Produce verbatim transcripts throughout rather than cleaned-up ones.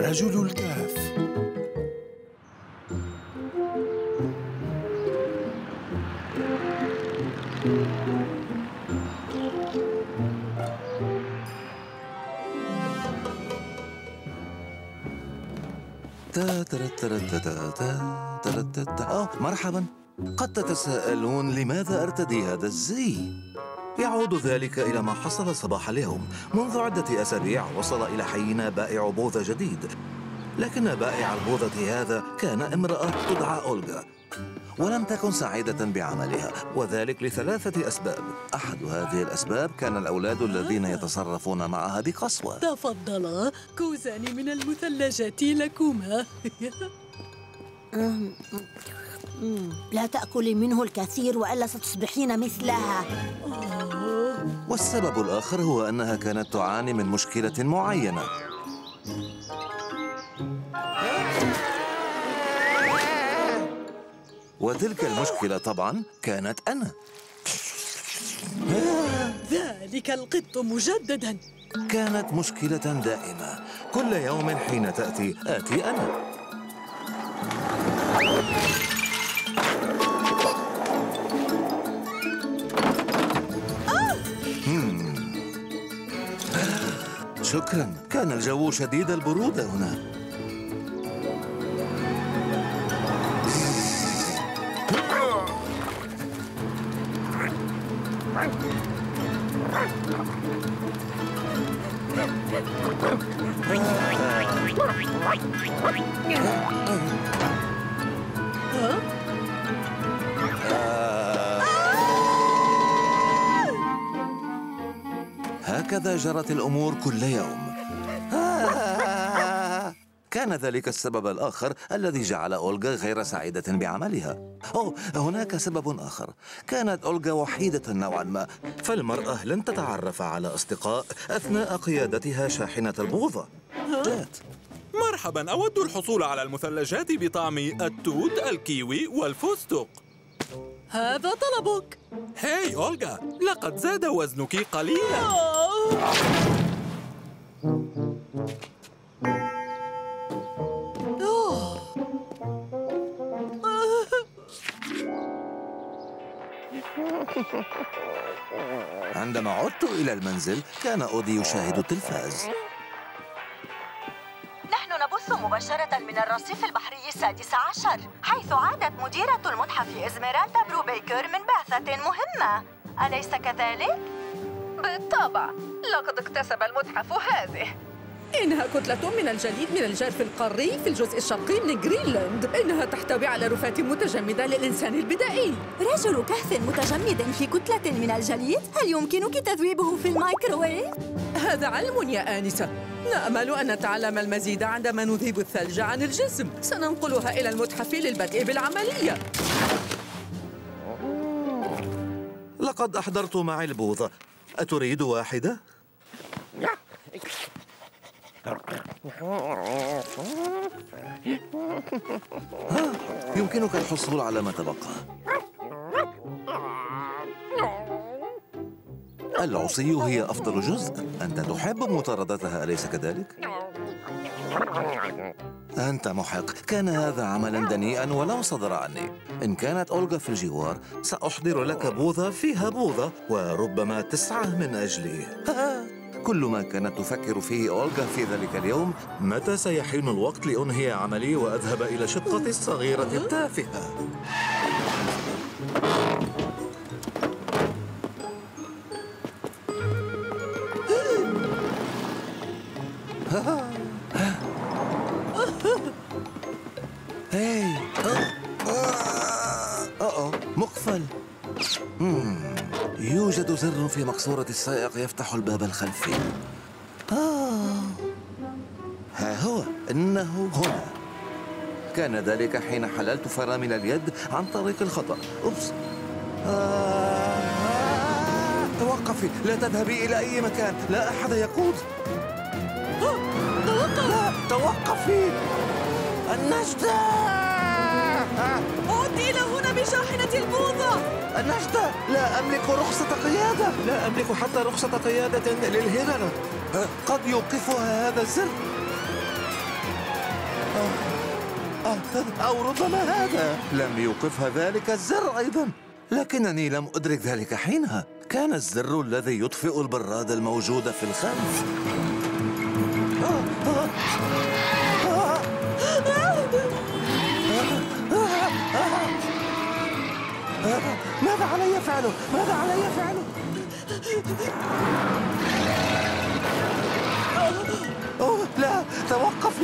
رجل الكهف. تا تا تا تا تا تا تا. أوه مرحبا. قد تتساءلون لماذا أرتدي هذا الزي؟ يعود ذلك إلى ما حصل صباح اليوم. منذ عدة أسابيع وصل إلى حينا بائع بوظة جديد، لكن بائع البوظة هذا كان امرأة تدعى أولغا، ولم تكن سعيدة بعملها، وذلك لثلاثة أسباب. أحد هذه الأسباب كان الأولاد الذين يتصرفون معها بقسوة. تفضلا، كوزان من المثلجات لكما. لا تأكلي منه الكثير وإلا ستصبحين مثلها. والسبب الآخر هو أنها كانت تعاني من مشكلة معينة. وتلك المشكلة طبعاً كانت أنا. ذلك القط مجدداً. كانت مشكلة دائمة، كل يوم حين تأتي آتي أنا. شكراً، كان الجو شديد البرودة هنا. هكذا جرت الأمور كل يوم. كان ذلك السبب الآخر الذي جعل أولغا غير سعيدة بعملها. أوه، هناك سبب آخر. كانت أولغا وحيدة نوعا ما، فالمرأة لن تتعرف على أصدقاء أثناء قيادتها شاحنة البوظة. جات. مرحبا، أود الحصول على المثلجات بطعم التوت، الكيوي والفستق. هذا طلبك. هاي أولغا، لقد زاد وزنك قليلا. عندما عدت إلى المنزل كان أودي يشاهد التلفاز. نحن نبث مباشرة من الرصيف البحري السادس عشر، حيث عادت مديرة المتحف إزميرالدا بروبيكر من بعثة مهمة، أليس كذلك؟ بالطبع، لقد اكتسب المتحف هذه. إنها كتلة من الجليد من الجرف القاري في الجزء الشرقي من جرينلاند. إنها تحتوي على رفات متجمدة للإنسان البدائي. رجل كهف متجمد في كتلة من الجليد، هل يمكنك تذويبه في الميكروويف؟ هذا علم يا آنسة. نأمل أن نتعلم المزيد عندما نذيب الثلج عن الجسم. سننقلها إلى المتحف للبدء بالعملية. لقد أحضرت معي البوظة، أتريد واحدة؟ ها، يمكنك الحصول على ما تبقى. العصي هي أفضل جزء. أنت تحب مطاردتها أليس كذلك؟ أنت محق. كان هذا عملاً دنيئاً ولو صدر عني. إن كانت أولغا في الجوار سأحضر لك بوظة فيها بوظة، وربما تسعى من أجلي. كل ما كانت تفكر فيه أولغا في ذلك اليوم: متى سيحين الوقت لأنهي عملي وأذهب إلى شقتي الصغيرة التافهة. هاي، أوه مقفل. مم. يوجد زر في مقصورة السائق يفتح الباب الخلفي. آه. ها هو، إنه هنا. كان ذلك حين حللت فرامل اليد عن طريق الخطأ. أوبس. آه. توقفي، لا تذهبي إلى أي مكان، لا أحد يقود. توقف. لا، توقفي. النجدة. عد إلى هنا بشاحنة البوظة. النجدة، لا أملك رخصة قيادة. لا أملك حتى رخصة قيادة للهررة. قد يوقفها هذا الزر. أو ربما هذا. لم يوقفها ذلك الزر أيضا، لكنني لم أدرك ذلك حينها. كان الزر الذي يطفئ البراد الموجود في الخلف. ماذا علي فعله؟ ماذا علي فعله؟ أوه لا، توقفي.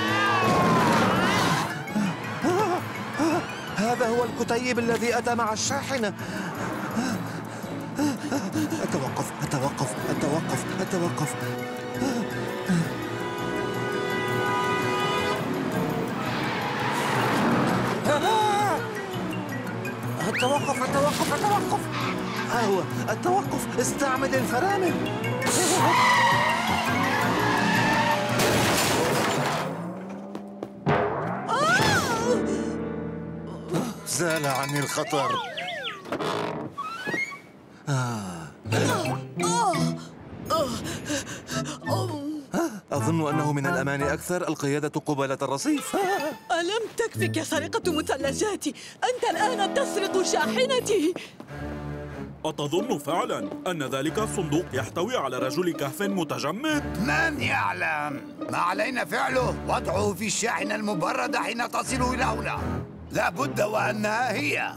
هذا هو الكتيب الذي أتى مع الشاحنة. أتوقف أتوقف أتوقف أتوقف أتوقف أتوقف أتوقف ها هو التوقف. استعمل الفرامل. زال عني الخطر. آه. أظن أنه من الأمان أكثر القيادة قبالة الرصيف. ألم تكفك سرقة مثلجاتي؟ أنت الآن تسرق شاحنتي. أتظن فعلا أن ذلك الصندوق يحتوي على رجل كهف متجمد؟ من يعلم؟ ما علينا فعله وضعه في الشاحنة المبردة حين تصل إلى هنا. لا بد وأنها هي.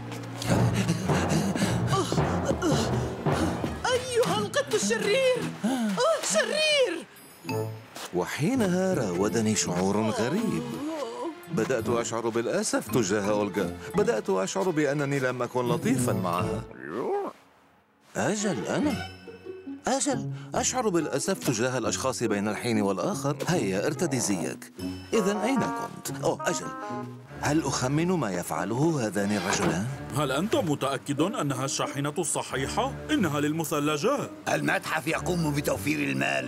أيها القط الشرير! أوه شرير! وحينها راودني شعور غريب. بدأت أشعر بالأسف تجاه أولغا. بدأت أشعر بأنني لم أكن لطيفاً معها. أجل أنا أجل أشعر بالأسف تجاه الأشخاص بين الحين والآخر. هيا ارتدي زيك. إذن أين كنت؟ أوه أجل، هل أخمن ما يفعله هذان الرجلان؟ هل أنت متأكد أنها الشاحنة الصحيحة؟ إنها للمثلجات. المتحف يقوم بتوفير المال.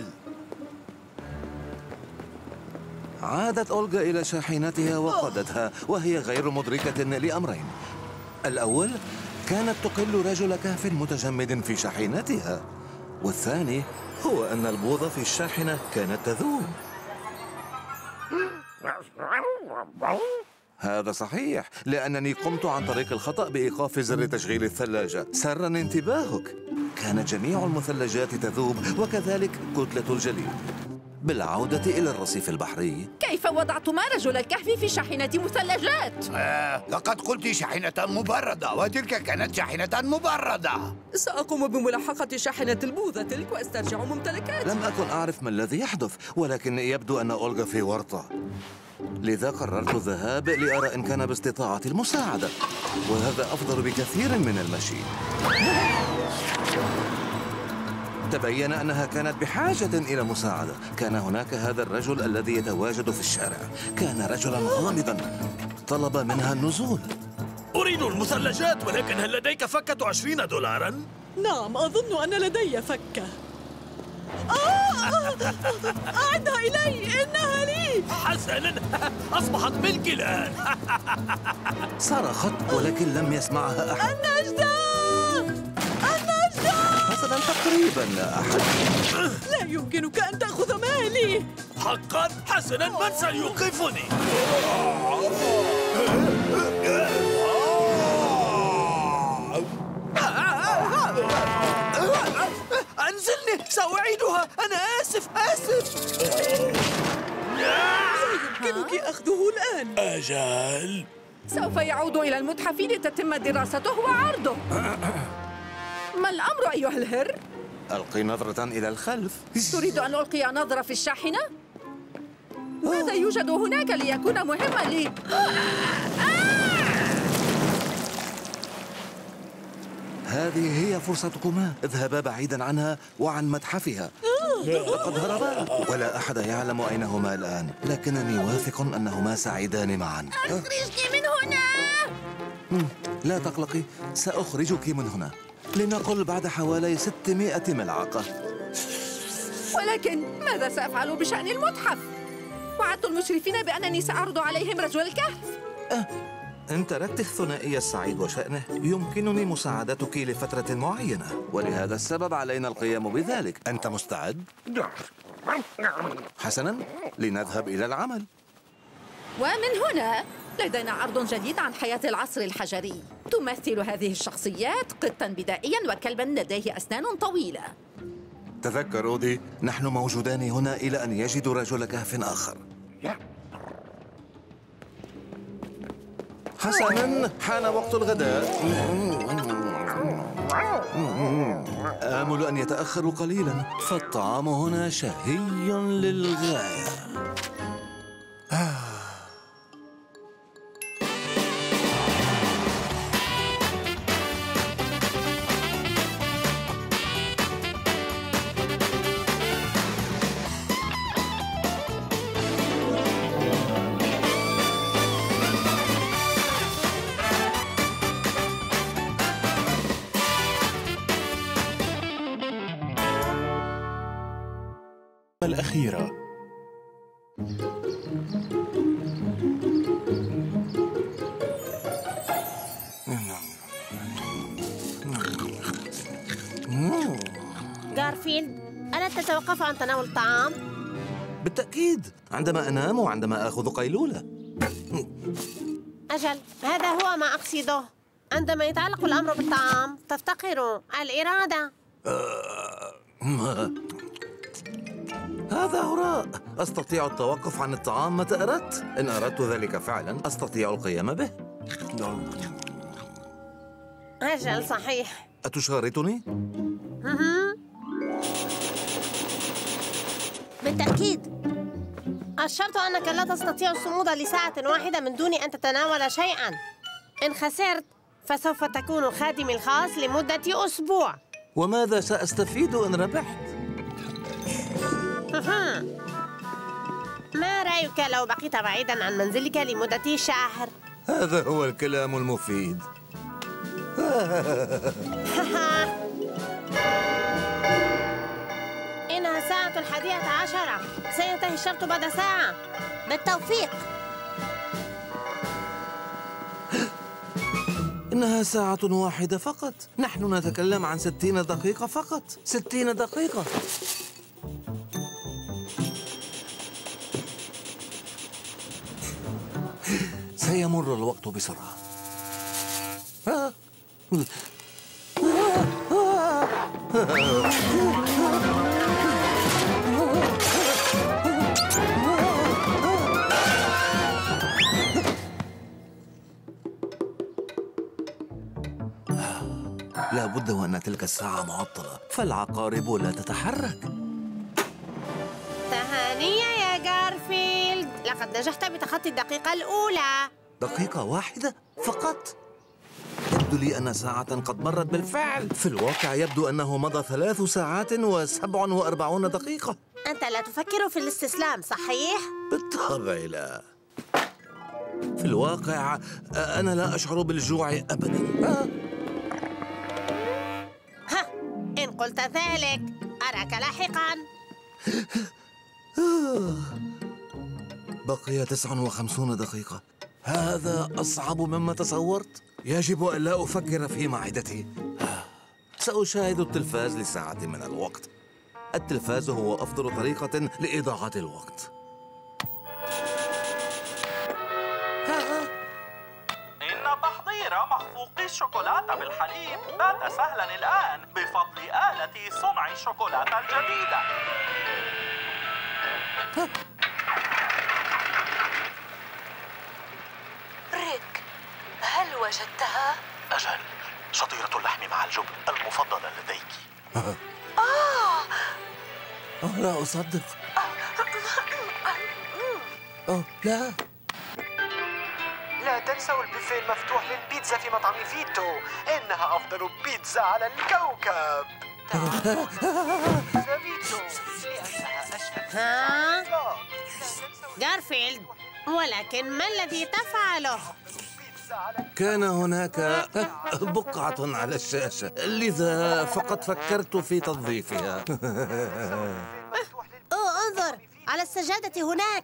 عادت أولغا إلى شاحنتها وقادتها وهي غير مدركة لأمرين. الأول، كانت تقل رجل كهف متجمد في شاحنتها، والثاني هو أن البوظة في الشاحنة كانت تذوب. هذا صحيح، لأنني قمت عن طريق الخطأ بإيقاف زر تشغيل الثلاجة. سرًا انتباهك، كانت جميع المثلجات تذوب وكذلك كتلة الجليد. بالعودة إلى الرصيف البحري، كيف وضعتما رجل الكهف في شاحنة مثلجات؟ آه، لقد قلت شاحنة مبردة وتلك كانت شاحنة مبردة. سأقوم بملاحقة شاحنة البوذة تلك وأسترجع ممتلكاتي. لم أكن أعرف ما الذي يحدث، ولكن يبدو أن أولغا في ورطة. لذا قررت الذهاب لأرى إن كان باستطاعتي المساعدة، وهذا أفضل بكثير من المشي. تبين أنها كانت بحاجة إلى مساعدة. كان هناك هذا الرجل الذي يتواجد في الشارع. كان رجلاً غامضاً. طلب منها النزول. أريد المثلجات، ولكن هل لديك فكة عشرين دولاراً؟ نعم، أظن أن لدي فكة. آه! أعدها إلي، إنها لي. حسناً، أصبحت ملكي الآن. صرخت ولكن لم يسمعها أحد. النجدة! النجدة! حسناً، تقريباً لا أحد. لا يمكنك أن تأخذ مالي. حقاً؟ حسناً، من سيوقفني؟ أنزلني، سأعيدها. أنا آسف آسف. لا يمكنك أخذه الآن. أجل، سوف يعود إلى المتحف لتتم دراسته وعرضه. ما الأمر أيها الهر؟ ألقي نظرة إلى الخلف. تريد أن ألقي نظرة في الشاحنة؟ ماذا يوجد هناك ليكون مهما لي؟ هذه هي فرصتكما. اذهبا بعيداً عنها وعن متحفها. لقد هربا ولا أحد يعلم أين هما الآن، لكنني واثق أنهما سعيدان معاً. أخرجني من هنا! لا تقلقي، سأخرجك من هنا. لنقل بعد حوالي ستمائة ملعقة. ولكن ماذا سأفعل بشأن المتحف؟ وعدت المشرفين بأنني سأعرض عليهم رجل الكهف. أه، إن تركت الثنائي السعيد وشأنه يمكنني مساعدتك لفترة معينة، ولهذا السبب علينا القيام بذلك. أنت مستعد؟ حسناً، لنذهب إلى العمل. ومن هنا لدينا عرض جديد عن حياة العصر الحجري. تمثل هذه الشخصيات قطاً بدائياً وكلباً لديه أسنان طويلة. تذكر أودي، نحن موجودان هنا إلى أن يجدوا رجل كهف آخر. حسناً، حان وقت الغداء. آمل أن يتأخروا قليلاً، فالطعام هنا شهي للغاية. آه. الأخيرة. غارفيلد، ألا تتوقف عن تناول الطعام؟ بالتأكيد، عندما أنام وعندما آخذ قيلولة. أجل، هذا هو ما أقصده. عندما يتعلق الأمر بالطعام تفتقر الإرادة. هذا هراء. أستطيع التوقف عن الطعام متى أردت. إن أردت ذلك فعلا أستطيع القيام به. أجل، صحيح. أتشارطني؟ بالتأكيد. الشرط أنك لا تستطيع الصمود لساعة واحدة من دون أن تتناول شيئا. إن خسرت فسوف تكون خادمي الخاص لمدة أسبوع. وماذا سأستفيد إن ربحت؟ ما رأيك لو بقيت بعيداً عن منزلك لمدة شهر؟ هذا هو الكلام المفيد. إنها الساعة الحادية عشرة. سينتهي الشرط بعد ساعة. بالتوفيق. إنها ساعة واحدة فقط. نحن نتكلم عن ستين دقيقة فقط. ستين دقيقة. سيمر الوقت بسرعة. لا بد وأن تلك الساعة معطلة، فالعقارب لا تتحرك. تهانية يا غارفيلد، لقد نجحت بتخطي الدقيقة الأولى. دقيقة واحدة فقط؟ يبدو لي أن ساعة قد مرت بالفعل. في الواقع يبدو أنه مضى ثلاث ساعات وسبع وأربعون دقيقة. أنت لا تفكر في الاستسلام، صحيح؟ بالطبع لا. في الواقع أنا لا أشعر بالجوع أبداً. ها، إن قلت ذلك أراك لاحقاً. بقي تسع وخمسون دقيقة. هذا أصعب مما تصورت. يجب أن لا أفكر في معدتي. سأشاهد التلفاز لساعة من الوقت. التلفاز هو أفضل طريقة لإضاعة الوقت. إن تحضير مخفوقي الشوكولاتة بالحليب بات سهلا الآن بفضل آلة صنع الشوكولاتة الجديدة. ريك، هل وجدتها؟ أجل، شطيرة اللحم مع الجبن المفضلة لديك. آه أوه لا أصدق. أوه لا. لا تنسوا البوفيه المفتوح للبيتزا في مطعم فيتو. إنها أفضل بيتزا على الكوكب. فيتو لأنها أشهر. ها؟ غارفيلد، ولكن ما الذي تفعله؟ كان هناك بقعة على الشاشة، لذا فقط فكرت في تنظيفها. أوه، انظر على السجادة هناك.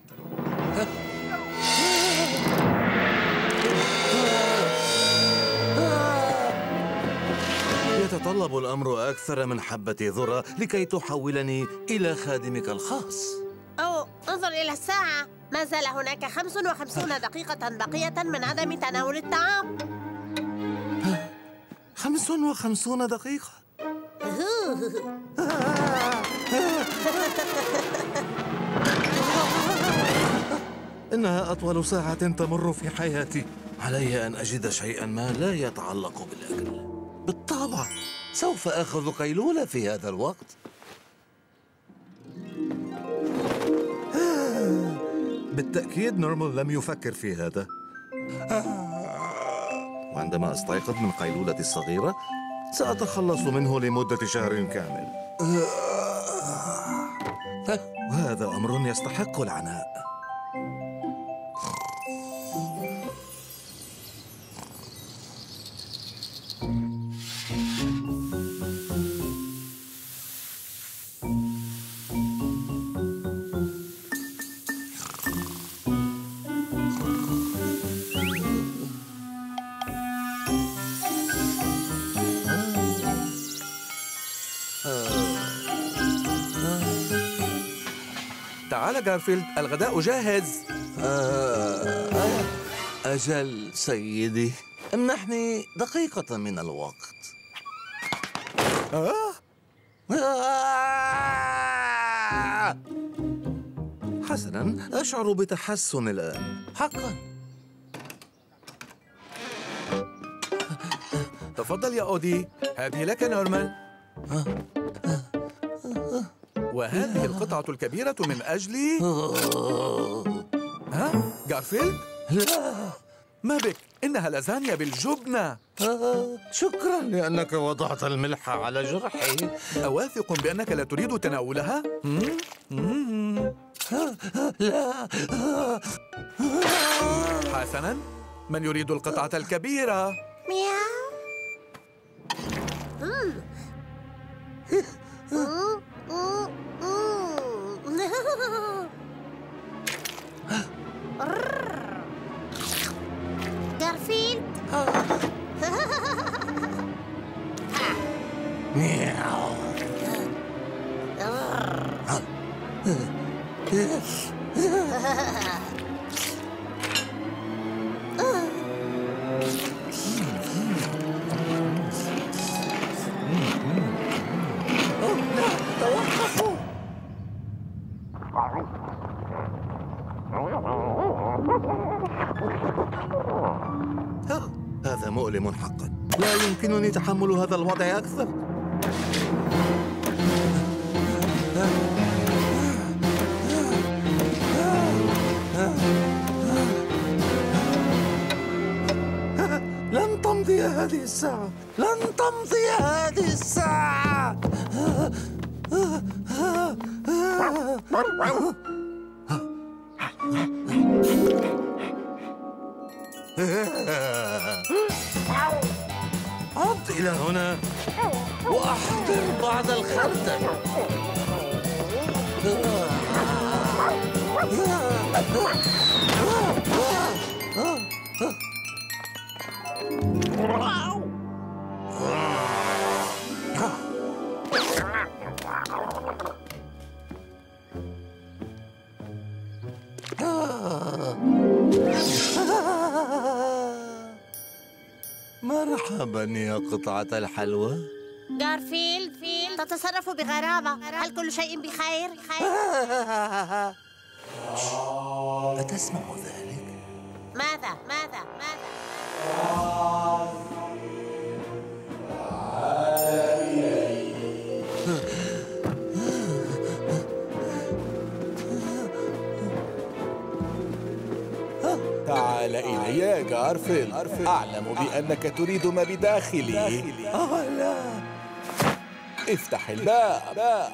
يتطلب الأمر أكثر من حبة ذرة لكي تحولني إلى خادمك الخاص. أوه، انظر إلى الساعة. ما زال هناك خمس وخمسون دقيقة بقية من عدم تناول الطعام. خمس وخمسون دقيقة؟ إنها أطول ساعة تمر في حياتي. علي أن أجد شيئا ما لا يتعلق بالأكل. بالطبع سوف آخذ قيلولة في هذا الوقت. بالتأكيد نورمال لم يفكر في هذا. وعندما أستيقظ من قيلولتي الصغيرة سأتخلص منه لمدة شهر كامل. وهذا أمر يستحق العناء. تعال جارفيلد، الغداء جاهز. آه أجل سيدي، امنحني دقيقة من الوقت. آه؟ آه حسناً، أشعر بتحسن الآن حقاً. تفضل يا أودي، هذه لك نورمان. وهذه القطعة الكبيرة من أجلي. ها؟ جارفيلد؟ لا، ما بك؟ إنها لازانيا بالجبنة. آه، شكراً لأنك وضعت الملح على جرحي. أواثق بأنك لا تريد تناولها؟ لا. حسناً، من يريد القطعة الكبيرة؟ مياو. جارفيلد. مياو. توقفوا. هذا مؤلم حقا. لا يمكنني تحمل هذا الوضع أكثر. لن تمضي هذه الساعة، لن تمضي هذه الساعة. عد إلى هنا وأحضر بعض الخردل. مرحبا يا قطعة الحلوى. جارفيلد، فيل تتصرف بغرابة. هل كل شيء بخير؟ خير؟ أتسمع ذلك؟ ماذا؟ ماذا؟ ماذا؟ تعال إلي يا جارفيلد، أعلم بأنك تريد ما بداخلي. آه لا. افتح الباب.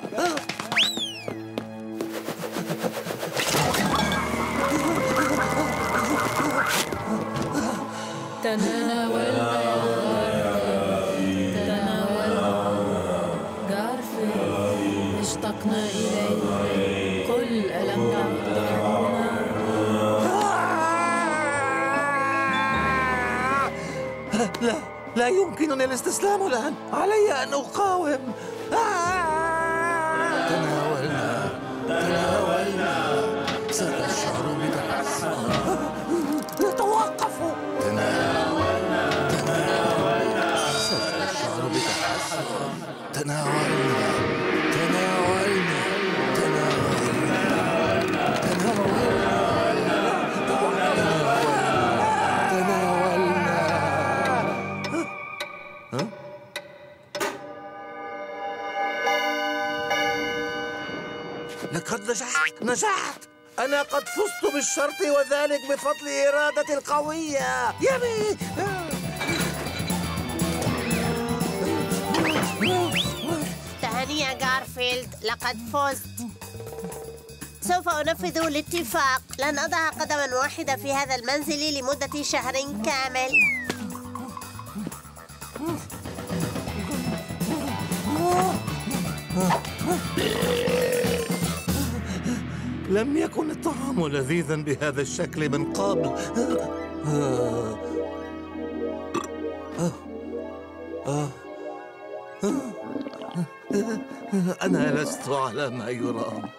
تناولنا يا جارفيلد، تناولنا. جارفيلد، اشتقنا إليك. قل ألم تعد تحبنا؟ لا، لا يمكنني الاستسلام الآن. علي أن أقاوم. تناولنا، تناولنا. ستشعر بتحسن. نجحت نجحت أنا قد فزت بالشرط وذلك بفضل إرادتي القوية. يمي تهانيا غارفيلد، لقد فزت. سوف أنفذ الاتفاق. لن أضع قدما واحدة في هذا المنزل لمدة شهر كامل. لم يكن الطعام لذيذا بهذا الشكل من قبل. أنا لست على ما يرام.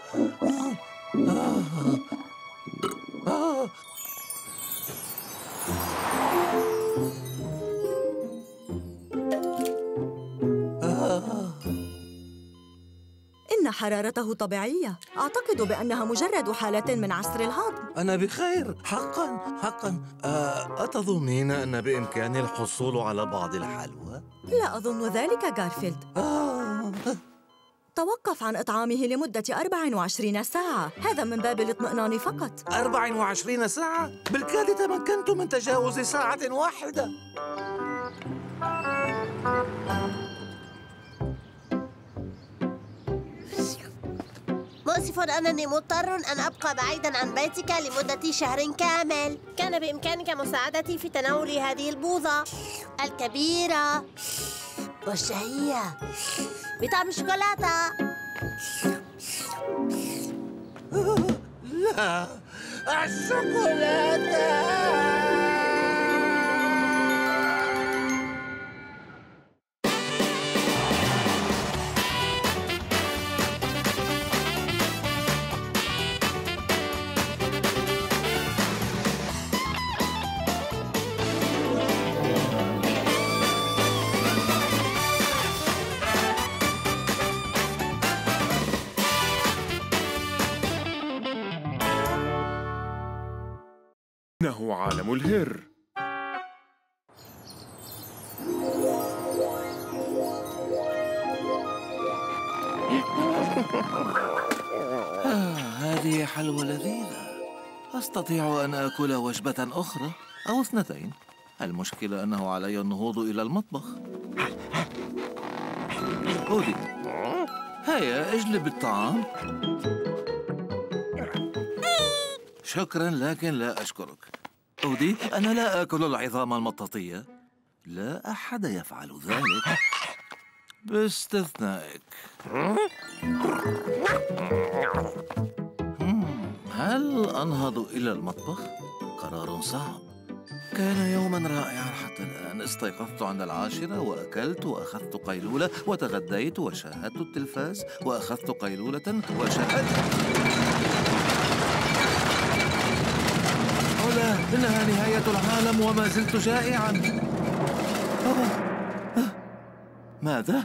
إن حرارته طبيعية. أعتقد بأنها مجرد حالة من عسر الهضم. أنا بخير حقا حقا. أتظنين أن بإمكاني الحصول على بعض الحلوى؟ لا أظن ذلك غارفيلد. آه. توقف عن إطعامه لمدة أربع وعشرين ساعة. هذا من باب الاطمئنان فقط. أربع وعشرين ساعة؟ بالكاد تمكنت من تجاوز ساعة واحدة. مؤسف أنني مضطر أن أبقى بعيداً عن بيتك لمدة شهر كامل. كان بإمكانك مساعدتي في تناول هذه البوظة الكبيرة والشهية بطعم الشوكولاتة. لا، الشوكولاتة. إنه عالم الهر. آه، هذه حلوى لذيذة. أستطيع أن آكل وجبة أخرى أو اثنتين. المشكلة أنه علي النهوض إلى المطبخ. أودي، هيا اجلب الطعام. شكراً، لكن لا أشكرك. أودي، أنا لا آكل العظام المطاطية. لا أحد يفعل ذلك باستثنائك. هل أنهض إلى المطبخ؟ قرار صعب. كان يوماً رائعاً حتى الآن. استيقظت عند العاشرة وأكلت وأخذت قيلولة وتغديت وشاهدت التلفاز وأخذت قيلولة وشاهدت. لا، إنها نهاية العالم وما زلت جائعاً. ماذا؟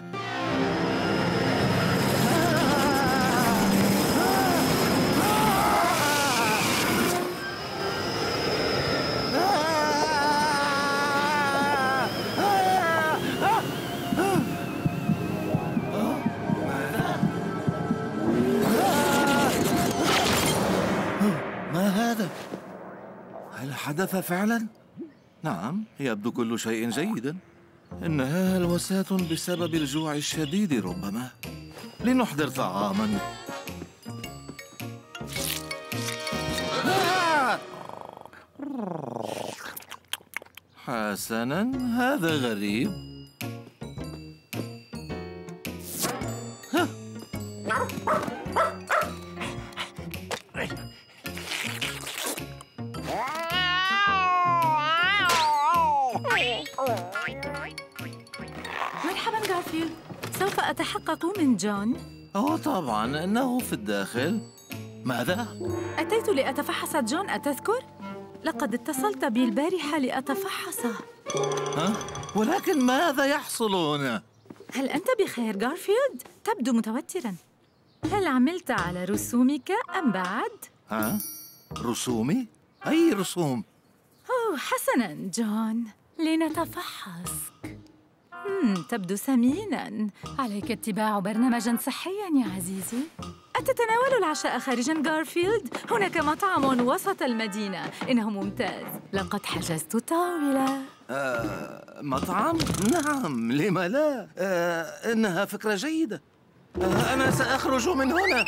ما هذا؟ هل حدث فعلاً؟ نعم، يبدو كل شيء جيداً. إنها هلوسات بسبب الجوع الشديد ربما. لنحضر طعاماً. حسناً، هذا غريب. ها. مرحباً غارفيلد، سوف أتحقق من جون. أوه طبعاً، إنه في الداخل. ماذا؟ أتيت لأتفحص جون، أتذكر؟ لقد اتصلت بي البارحة لأتفحصه. ها؟ ولكن ماذا يحصل هنا؟ هل أنت بخير غارفيلد؟ تبدو متوتراً. هل عملت على رسومك أم بعد؟ ها؟ رسومي؟ أي رسوم؟ أوه حسناً جون، لنتفحص. مم، تبدو سميناً. عليك اتباع برنامجاً صحياً يا عزيزي. أتتناول العشاء خارجاً غارفيلد؟ هناك مطعم وسط المدينة، إنه ممتاز. لقد حجزت طاولة. آه، مطعم؟ نعم، لما لا؟ آه، إنها فكرة جيدة. آه، أنا سأخرج من هنا.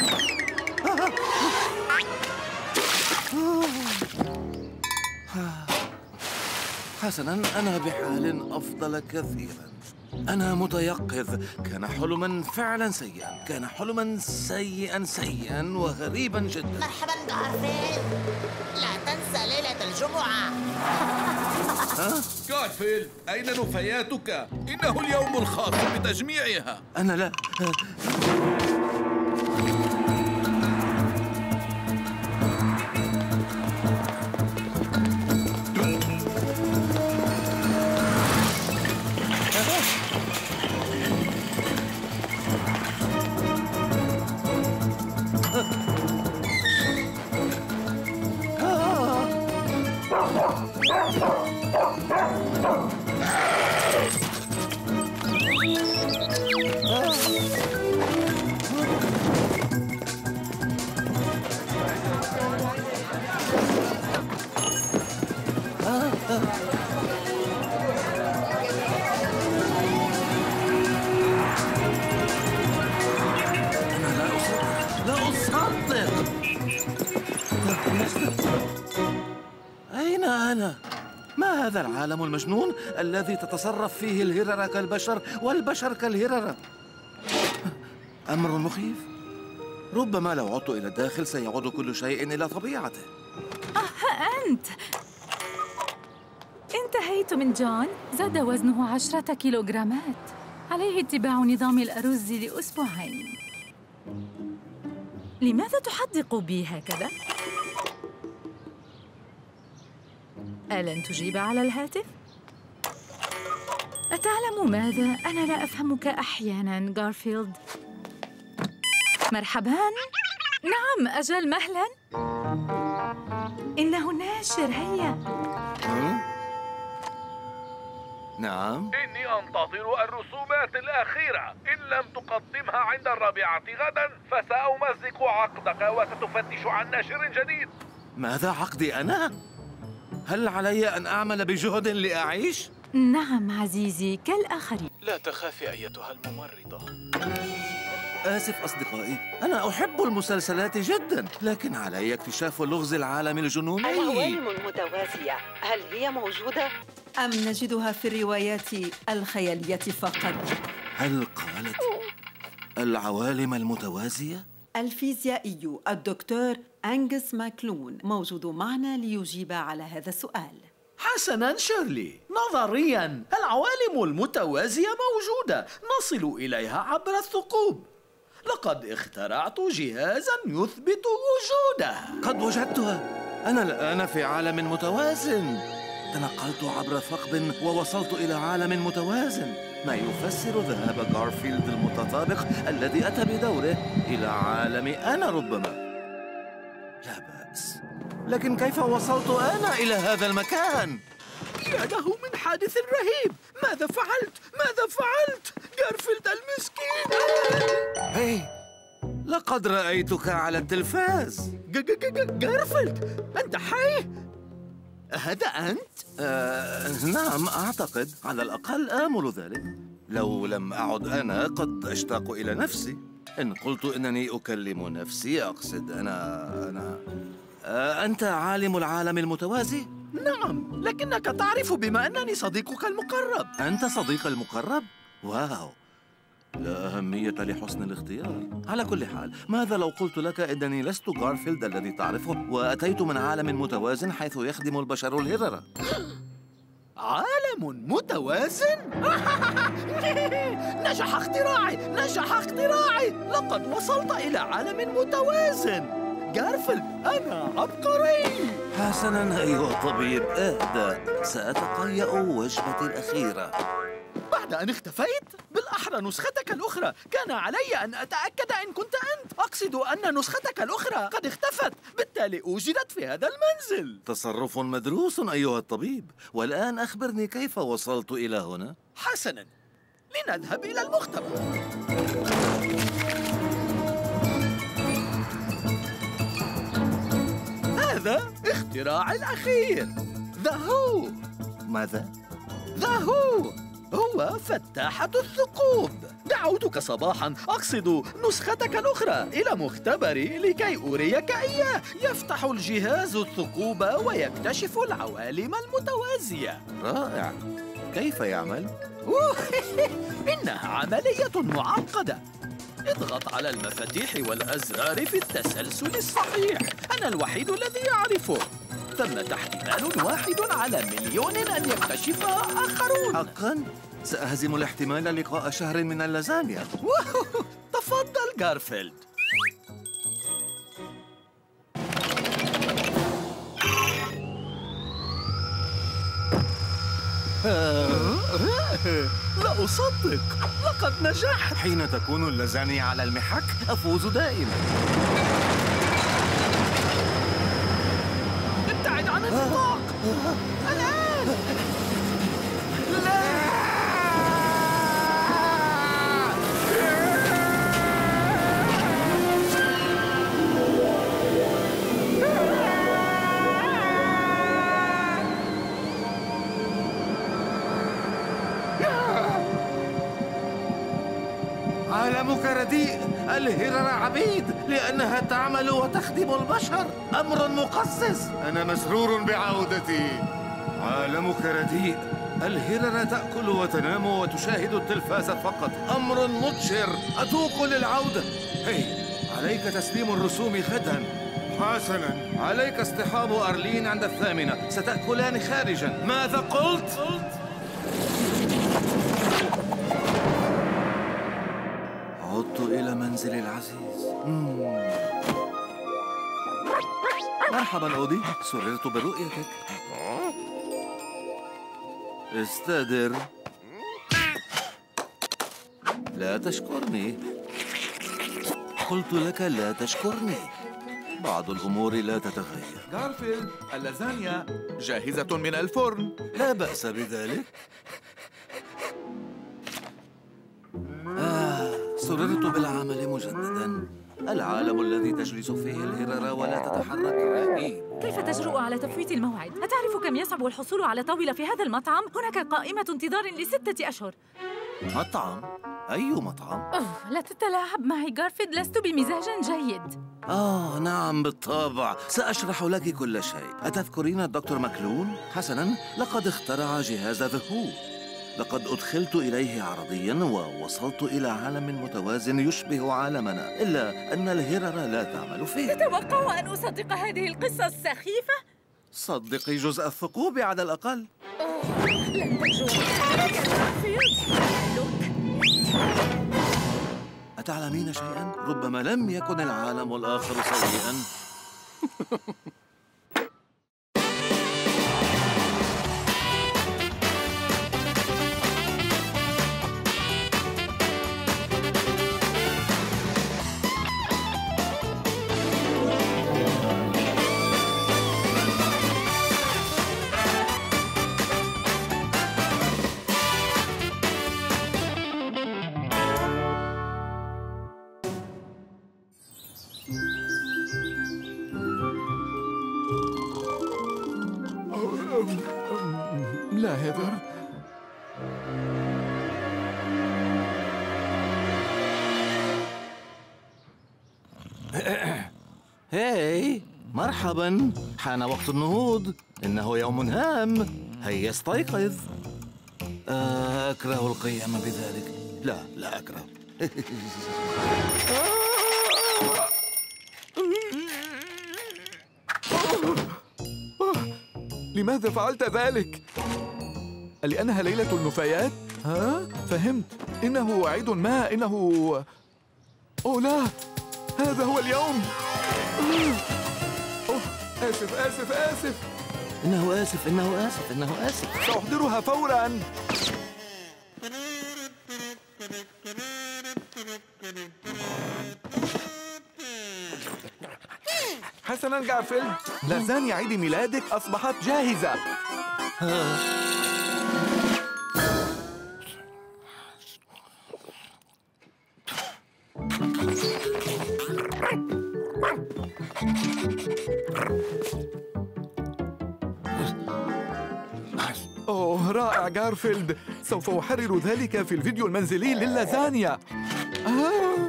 حسناً، أنا بحال أفضل كثيراً. أنا متيقظ. كان حلماً فعلاً سيئاً. كان حلماً سيئاً سيئاً وغريباً جداً. مرحباً غارفيلد، لا تنسى ليلة الجمعة. ها؟ غارفيلد، أين نفاياتك؟ إنه اليوم الخاص بتجميعها. أنا لا. أين أنا؟ ما هذا العالم المجنون الذي تتصرف فيه الهررة كالبشر والبشر كالهررة؟ أمر مخيف. ربما لو عدت إلى الداخل سيعود كل شيء إلى طبيعته. آه، أنت انتهيت من جون. زاد وزنه عشرة كيلوغرامات. عليه اتباع نظام الأرز لأسبوعين. لماذا تحدق بي هكذا؟ ألن تجيب على الهاتف؟ أتعلم ماذا؟ أنا لا أفهمك أحياناً غارفيلد. مرحباً. نعم، أجل، مهلاً. إنه ناشر، هيا. نعم. إني أنتظر الرسومات الأخيرة. إن لم تقدمها عند الرابعة غداً فسأمزق عقدك وستفتش عن ناشر جديد. ماذا عقدي أنا؟ هل علي أن أعمل بجهد لأعيش؟ نعم عزيزي، كالآخرين. لا تخافي أيتها الممرضة. آسف أصدقائي، أنا أحب المسلسلات جداً، لكن علي اكتشاف لغز العالم الجنوني. العوالم المتوازية، هل هي موجودة؟ أم نجدها في الروايات الخيالية فقط؟ هل قالت العوالم المتوازية؟ الفيزيائي الدكتور أنجس ماكلون موجود معنا ليجيب على هذا السؤال. حسناً شيرلي، نظرياً العوالم المتوازية موجودة، نصل إليها عبر الثقوب. لقد اخترعت جهازاً يثبت وجودها. قد وجدتها. أنا الآن في عالم متوازن. تنقلت عبر ثقب ووصلت إلى عالم متوازن، ما يفسر ذهاب غارفيلد المتطابق الذي أتى بدوره إلى عالمي أنا ربما. لا بأس، لكن كيف وصلت أنا إلى هذا المكان؟ يا له من حادث رهيب. ماذا فعلت؟ ماذا فعلت؟ غارفيلد المسكين. هي، لقد رأيتك على التلفاز. غارفيلد، أنت حي؟ هذا أنت؟ آه، نعم، أعتقد. على الأقل آمل ذلك. لو لم أعد أنا قد أشتاق إلى نفسي. إن قلت إنني أكلم نفسي أقصد أنا أنا آه، أنت عالم العالم المتوازي؟ نعم، لكنك تعرف بما أنني صديقك المقرب. أنت صديق المقرب؟ واو، لا أهمية لحسن الاختيار. على كل حال، ماذا لو قلت لك إنني لست غارفيلد الذي تعرفه، وأتيت من عالم متوازن حيث يخدم البشر الهررة؟ عالم متوازن؟ نجح اختراعي، نجح اختراعي. لقد وصلت إلى عالم متوازن. غارفيلد، أنا عبقري. حسناً أيها الطبيب، اهدأ. سأتقيأ وجبتي الأخيرة. بعد أن اختفيت؟ بالأحرى نسختك الأخرى. كان علي أن أتأكد إن كنت أنت. أقصد أن نسختك الأخرى قد اختفت، بالتالي أوجدت في هذا المنزل. تصرف مدروس أيها الطبيب. والآن أخبرني كيف وصلت إلى هنا؟ حسناً، لنذهب إلى المختبر. هذا اختراعي الأخير، ذا هو. ماذا؟ ذا هو هو فتاحة الثقوب. دعوتك صباحا، أقصد نسختك الأخرى، إلى مختبري لكي أريك إياه. يفتح الجهاز الثقوب ويكتشف العوالم المتوازية. رائع. كيف يعمل؟ إنها عملية معقدة. اضغط على المفاتيح والأزرار في التسلسل الصحيح. أنا الوحيد الذي يعرفه. ثمة احتمال واحد على مليون أن يكتشفها آخرون. حقا؟ سأهزم الاحتمال لقاء شهر من اللازانيا. تفضل غارفيلد. لا أصدق، لقد نجحت. حين تكون اللازانيا على المحك أفوز دائما. ابتعد عن النطاق الآن. لا. عالمك رديء. الهرر عبيد لأنها تعمل وتخدم البشر. أمر مقزز. أنا مسرور بعودتي. عالمك رديء. الهرر تأكل وتنام وتشاهد التلفاز فقط. أمر مبشر. أتوق للعودة. هي، عليك تسليم الرسوم غدا. حسنا. عليك اصطحاب أرلين عند الثامنة. ستأكلان خارجا. ماذا قلت؟ عدت إلى منزلي العزيز. مم. مرحبا أودي، سررت برؤيتك. استدر. لا تشكرني. قلت لك لا تشكرني. بعض الأمور لا تتغير. غارفيلد، اللازانيا جاهزة من الفرن. لا بأس بذلك. آه، سررت بالعمل مجددا. العالم الذي تجلس فيه الهرر ولا تتحرك رهيب. كيف تجرؤ على تفويت الموعد؟ أتعرف كم يصعب الحصول على طاولة في هذا المطعم؟ هناك قائمة انتظار لستة أشهر. مطعم؟ أي مطعم؟ أوه، لا تتلاعب معي غارفيلد، لست بمزاج جيد. آه نعم بالطبع، سأشرح لك كل شيء. أتذكرين الدكتور ماكلون؟ حسناً، لقد اخترع جهاز ذا هو. لقد أدخلت إليه عرضياً ووصلت إلى عالم متوازن يشبه عالمنا، إلا أن الهرر لا تعمل فيه. تتوقع أن أصدق هذه القصة السخيفة؟ صدقي جزء الثقوب على الأقل. أوه، لن تجوع. أتعلمين شيئاً؟ ربما لم يكن العالم الآخر سيئاً. لا هيدر. هاي، مرحبا. حان وقت النهوض. إنه يوم هام. هيا استيقظ. آه، أكره القيام بذلك. لا لا أكره. لماذا فعلت ذلك؟ لأنها ليلة النفايات؟ ها؟ فهمت. إنه وعيد ما. إنه... أوه لا، هذا هو اليوم. أوه، آسف آسف آسف. إنه آسف إنه آسف إنه آسف. سأحضرها فوراً. حسناً غارفيلد، لازانيا عيد ميلادك أصبحت جاهزة. أوه رائع غارفيلد، سوف أحرر ذلك في الفيديو المنزلي للازانيا. آه.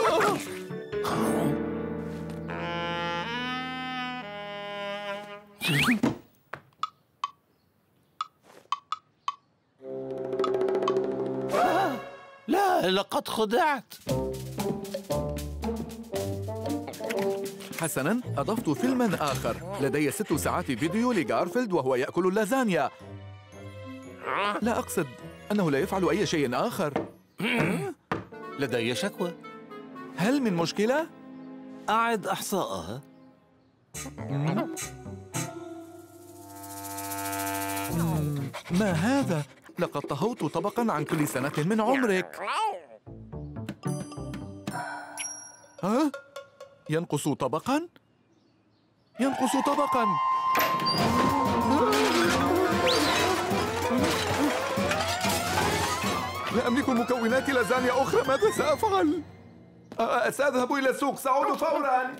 آه. لا، لقد خدعت. حسناً، أضفت فيلماً آخر. لدي ست ساعات فيديو لغارفيلد وهو يأكل اللازانيا. لا أقصد أنه لا يفعل أي شيء آخر. لدي شكوى. هل من مشكلة؟ أعد إحصاءها. ما هذا؟ لقد طهوت طبقاً عن كل سنة من عمرك. ها؟ ينقص طبقاً؟ ينقص طبقاً. لا أملك مكونات لازانيا أخرى، ماذا سأفعل؟ سأذهب إلى السوق، سأعود فوراً.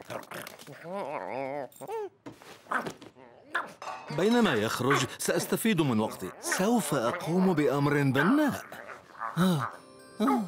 بينما يخرج سأستفيد من وقتي. سوف أقوم بأمر بناء. آه. آه.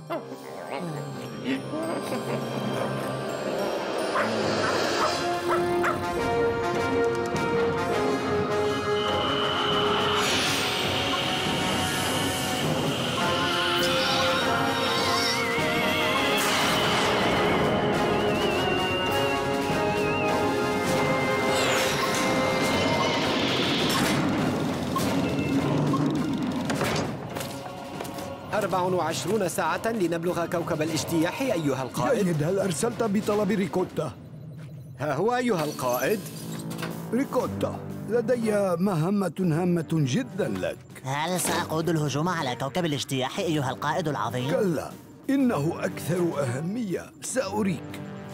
أربع وعشرون ساعة لنبلغ كوكب الاجتياح أيها القائد. جيد، هل أرسلت بطلب ريكوتا؟ ها هو أيها القائد. ريكوتا، لدي مهمة هامة جدا لك. هل سأقود الهجوم على كوكب الاجتياح أيها القائد العظيم؟ كلا، إنه أكثر أهمية، سأريك.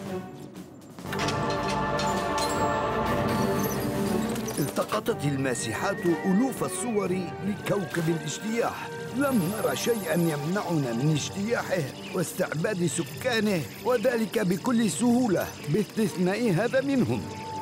التقطت الماسحات ألوف الصور لكوكب الاجتياح. لم نرى شيئاً يمنعنا من اجتياحه واستعباد سكانه، وذلك بكل سهولة باستثناء هذا منهم.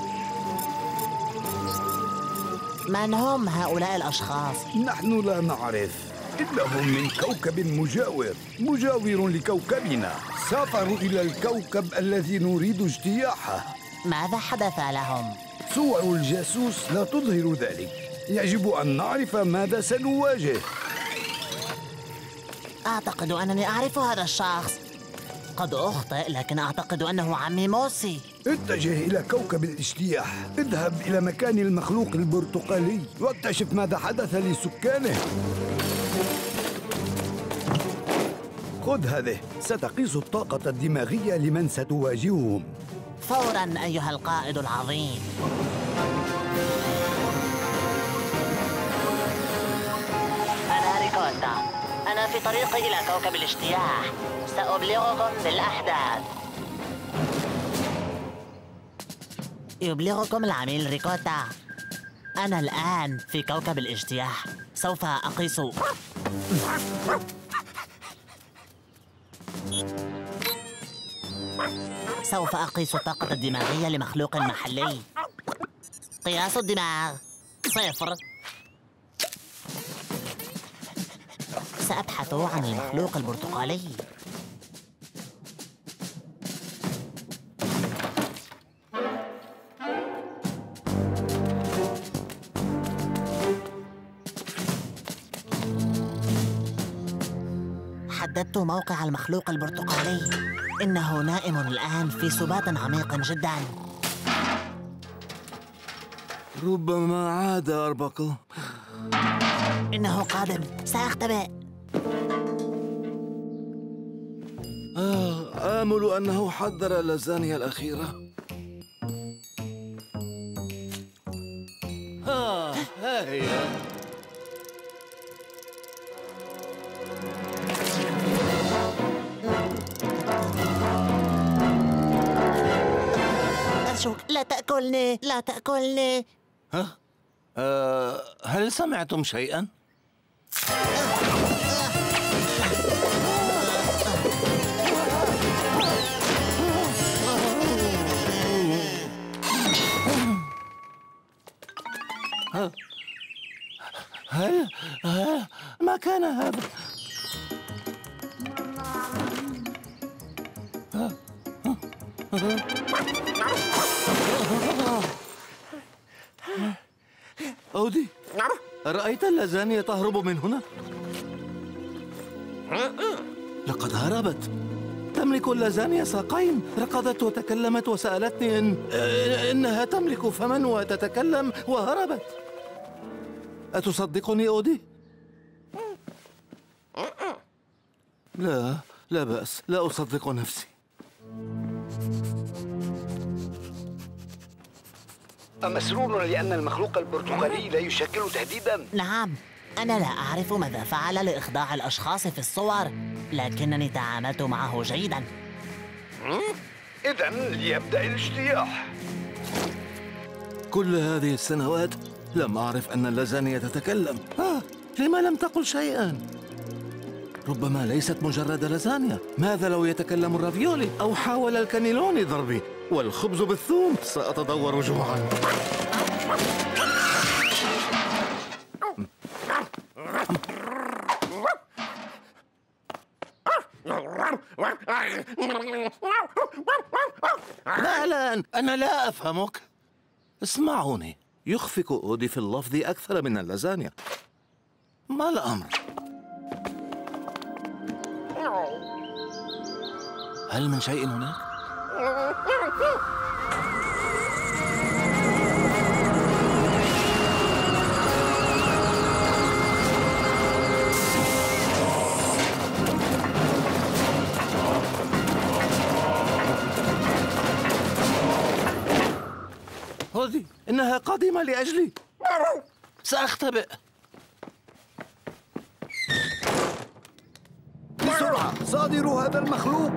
من هم هؤلاء الأشخاص؟ نحن لا نعرف، إنهم من كوكب مجاور مجاور لكوكبنا. سافروا إلى الكوكب الذي نريد اجتياحه. ماذا حدث لهم؟ صور الجاسوس لا تظهر ذلك. يجب أن نعرف ماذا سنواجه. أعتقد أنني أعرف هذا الشخص. قد أخطئ، لكن أعتقد أنه عمي موسي. اتجه إلى كوكب الاجتياح. اذهب إلى مكان المخلوق البرتقالي واكتشف ماذا حدث لسكانه. خذ هذه، ستقيس الطاقة الدماغية لمن ستواجههم. فوراً أيها القائد العظيم. أنا ريكوتا، أنا في طريقي إلى كوكب الاجتياح. سأبلغكم بالأحداث. يبلغكم العميل ريكوتا. أنا الآن في كوكب الاجتياح. سوف أقيس سوف أقيس الطاقة الدماغية لمخلوق محلي. قياس الدماغ صفر. سأبحث عن المخلوق البرتقالي. حددت موقع المخلوق البرتقالي. إنه نائم الآن في سبات عميق جدا. ربما عاد أربكو. إنه قادم، سأختبئ. آه، آمل أنه حضر اللازانيا الأخيرة. ها ها هي. لا تأكلني، لا تأكلني. ها؟ أه هل سمعتم شيئا؟ ها؟ هل ها؟ ما كان هذا؟ ها؟ أودي، أرأيت اللازانيا تهرب من هنا؟ لقد هربت. تملك اللازانيا ساقين. ركضت وتكلمت وسألتني إن إنها تملك فما وتتكلم وهربت. أتصدقني أودي؟ لا، لا بأس، لا أصدق نفسي. أمسرور لأن المخلوق البرتقالي لا يشكل تهديداً؟ نعم، أنا لا أعرف ماذا فعل لإخضاع الأشخاص في الصور، لكنني تعاملت معه جيداً. إذن ليبدأ الاجتياح. كل هذه السنوات لم أعرف أن اللازانيا تتكلم. آه، لما لم تقل شيئاً؟ ربما ليست مجرد لازانيا. ماذا لو يتكلم الرافيولي أو حاول الكانيلوني ضربي والخبز بالثوم؟ سأتدور جوعاً. لا لا، أنا لا أفهمك. اسمعوني، يخفق أودي في اللفظ أكثر من اللازانيا. ما الأمر؟ هل من شيء هناك؟ أودي، إنها قادمة لأجلي. سأختبئ. بسرعة، صادروا هذا المخلوق.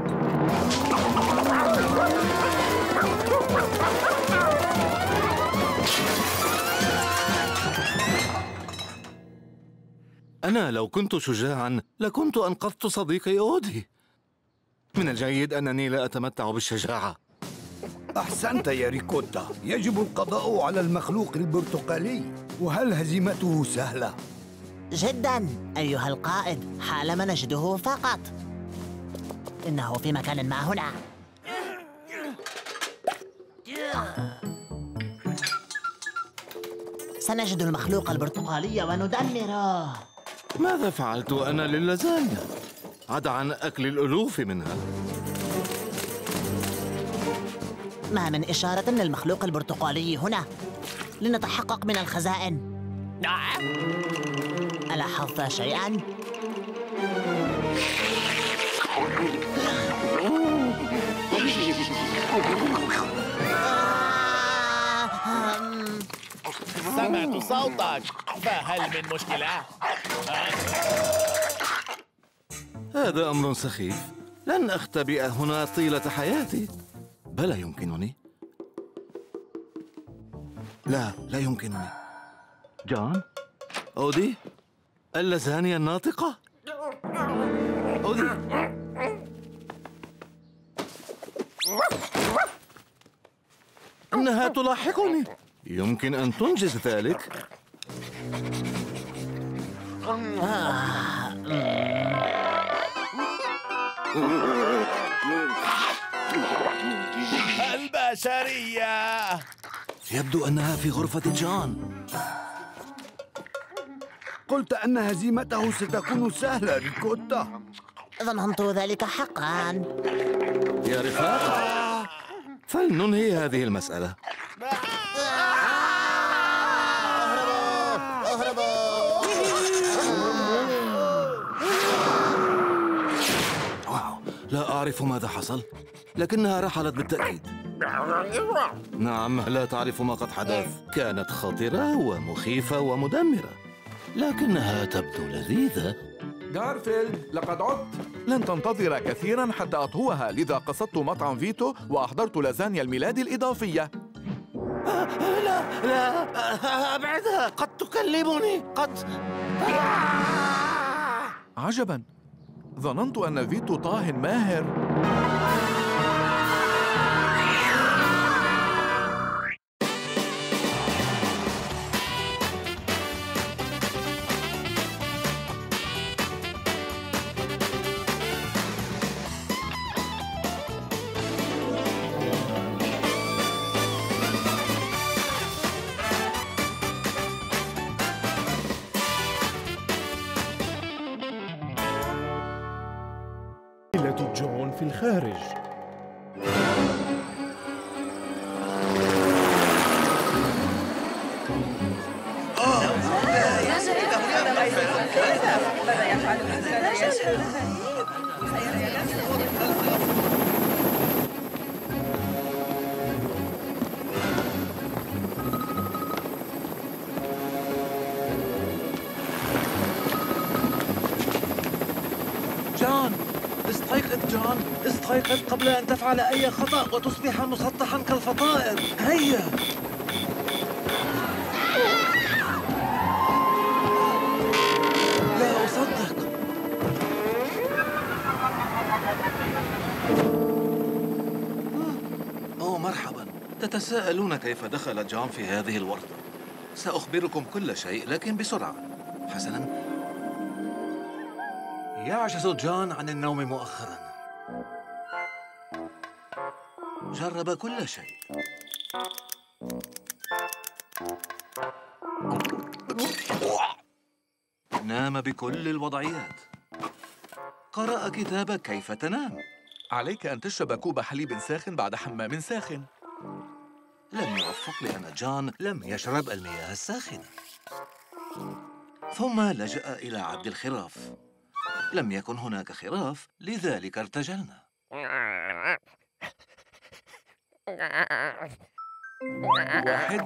أنا لو كنت شجاعاً لكنت أنقذت صديقي أودي. من الجيد أنني لا أتمتع بالشجاعة. أحسنت يا ريكوتا، يجب القضاء على المخلوق البرتقالي. وهل هزيمته سهلة؟ جداً أيها القائد، حالما نجده فقط. إنه في مكان ما هنا. سنجد المخلوق البرتقالي وندمره. ماذا فعلت أنا للازانيا؟ عدا عن أكل الألوف منها. ما من إشارة للمخلوق البرتقالي هنا لنتحقق من الخزائن. ألاحظت شيئاً؟ سمعت صوتك، فهل من مشكلة؟ هذا أمر سخيف. لن أختبئ هنا طيلة حياتي. بلى يمكنني. لا، لا يمكنني. جون؟ أودي؟ اللازانيا الناطقة؟ أودي؟ إنها تلاحقني. يمكن أن تنجز ذلك. البشرية. يبدو أنها في غرفة جون. قلت أن هزيمته ستكون سهلة ريكوتا. ظننت ذلك حقاً. يا رفاق، فلننهي هذه المسألة. لا أعرف ماذا حصل، لكنها رحلت بالتأكيد. نعم، لا تعرف ما قد حدث. كانت خطرة ومخيفة ومدمرة، لكنها تبدو لذيذة. غارفيلد، لقد عدت. لن تنتظر كثيرا حتى أطهوها، لذا قصدت مطعم فيتو وأحضرت لازانيا الميلاد الإضافية. لا لا أبعدها، قد تكلمني قد. عجبا، ظننت أن فيتو طاه ماهر. عائلة جون في الخارج. جون، استيقظ جون، استيقظ قبل أن تفعل أي خطأ وتصبح مسطحا كالفطائر. هيا. لا أصدق. أوه مرحبا. تتساءلون كيف دخل جون في هذه الورطة. سأخبركم كل شيء لكن بسرعة. حسنا، يعجز جون عن النوم مؤخرا. جرب كل شيء. نام بكل الوضعيات. قرأ كتاب كيف تنام. عليك أن تشرب كوب حليب ساخن بعد حمام ساخن. لم يوفق لأن جون لم يشرب المياه الساخنة. ثم لجأ إلى عبد الخراف. لم يكن هناك خراف، لذلك ارتجلنا. واحد،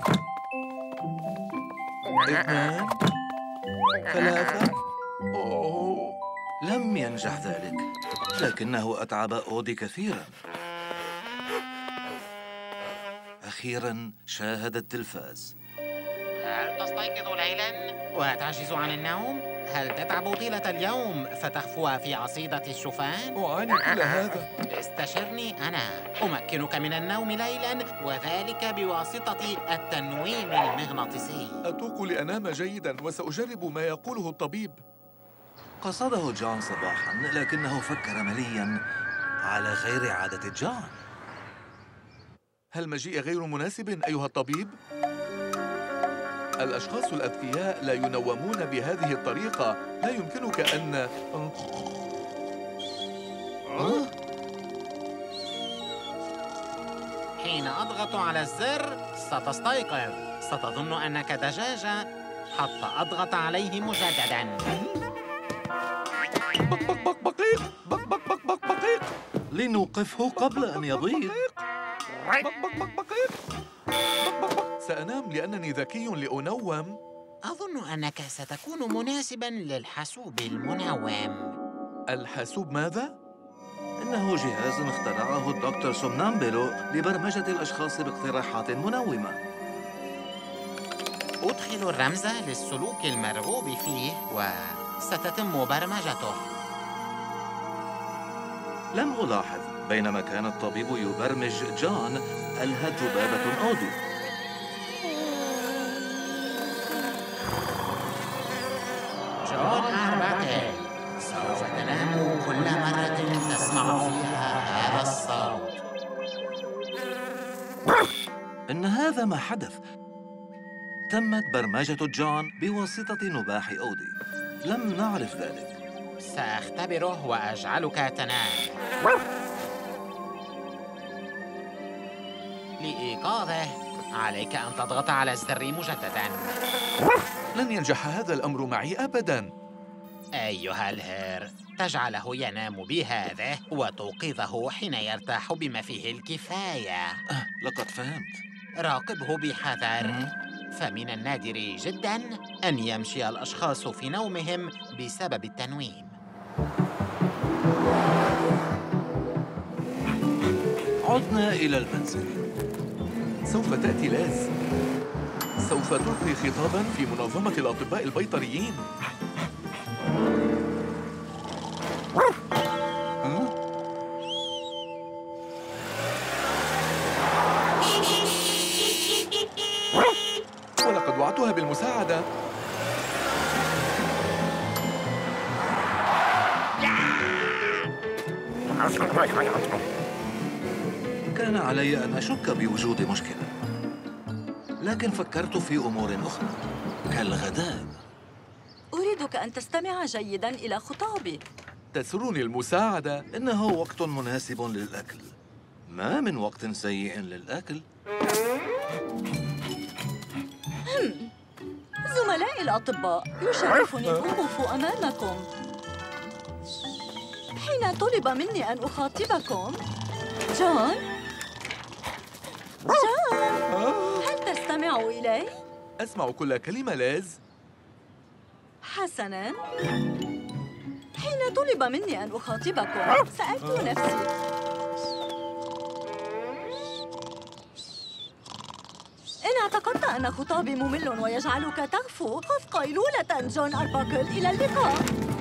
اثنان، ثلاثة. أوه. لم ينجح ذلك، لكنه أتعب أودي كثيراً. أخيراً شاهد التلفاز. هل تستيقظ ليلاً وتعجز عن النوم؟ هل تتعب طيلة اليوم فتخفو في عصيدة الشوفان؟ أعاني كل هذا. استشرني أنا، أمكنك من النوم ليلاً، وذلك بواسطة التنويم المغناطيسي. أتوق لأنام جيداً وسأجرب ما يقوله الطبيب. قصده جون صباحاً، لكنه فكر ملياً على غير عادة جون. هل مجيء غير مناسب أيها الطبيب؟ الأشخاص الأذكياء لا ينومون بهذه الطريقة. لا يمكنك أن... حين أضغط على الزر ستستيقظ. ستظن أنك دجاجة حتى أضغط عليه مجدداً. بق بق بق بقيق بق بق بق بق بقيق. لنوقفه قبل أن يبيض. بق بق بق بقيق. بق بق بق. سأنام لأنني ذكي لأنوم. أظن أنك ستكون مناسباً للحاسوب المنوم. الحاسوب ماذا؟ إنه جهاز اخترعه الدكتور سومنامبيلو لبرمجة الأشخاص باقتراحات منومة. أدخل الرمز للسلوك المرغوب فيه وستتم برمجته. لم ألاحظ بينما كان الطبيب يبرمج جون ألهت ذبابة أودي. جون أربعة، سوف تنام كل مرة تسمع فيها هذا الصوت. إن هذا ما حدث. تمت برمجة جون بواسطة نباح أودي. لم نعرف ذلك. سأختبره وأجعلك تنام. لإيقاظه عليك أن تضغط على الزر مجدداً. لن ينجح هذا الأمر معي أبداً. أيها الهير، تجعله ينام بهذا وتوقظه حين يرتاح بما فيه الكفاية. أه، لقد فهمت. راقبه بحذر، فمن النادر جداً أن يمشي الأشخاص في نومهم بسبب التنويم. عدنا إلى المنزل. سوف تأتي لاز. سوف تلقي خطابا في منظمة الأطباء البيطريين. ولقد وعدتها بالمساعدة. كان علي أن أشك بوجود مشكلة، لكن فكرت في أمور أخرى كالغداء. أريدك أن تستمع جيداً إلى خطابي. تسرني المساعدة. إنه وقت مناسب للأكل، ما من وقت سيء للأكل. هم. زملائي الأطباء، يشرفني الوقوف أمامكم. حين طلب مني أن أخاطبكم، جون جون هل تستمع إلي؟ أسمع كل كلمة لاز. حسناً، حين طلب مني أن أخاطبكم سألت نفسي إن اعتقدت أن خطابي ممل ويجعلك تغفو، خذ قيلولة جون أرباكل. إلى اللقاء.